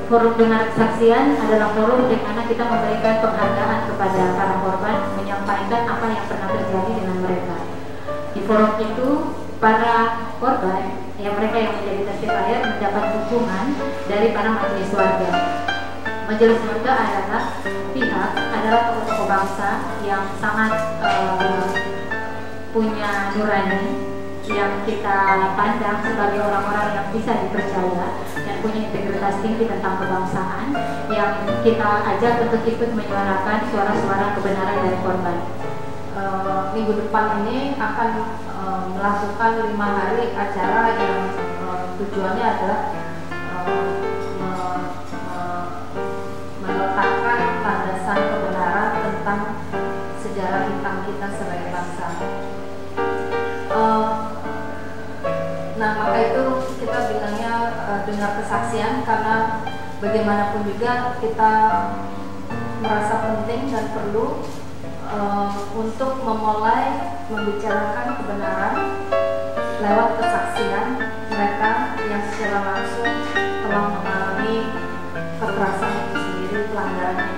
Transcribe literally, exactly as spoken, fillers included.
forum dengar kesaksian adalah forum di mana kita memberikan penghargaan kepada para korban, menyampaikan apa yang pernah terjadi dengan mereka. Di forum itu, para korban, yang mereka yang menjadi testifier, mendapat dukungan dari para majelis warga. Majelis warga adalah pihak, adalah tokoh-tokoh bangsa yang sangat uh, punya nurani, yang kita pandang sebagai orang-orang yang bisa dipercaya dan punya integritas tinggi tentang kebangsaan, yang kita ajak untuk ikut menyuarakan suara-suara kebenaran dari korban. Uh, minggu depan ini akan uh, melakukan lima hari acara yang uh, tujuannya adalah uh, me me meletakkan landasan kebenaran tentang sejarah hitam kita sebagai bangsa. Uh, Nah, maka itu kita bilangnya uh, dengar kesaksian, karena bagaimanapun juga kita merasa penting dan perlu uh, untuk memulai membicarakan kebenaran lewat kesaksian mereka yang secara langsung telah mengalami kekerasan itu sendiri, pelanggaran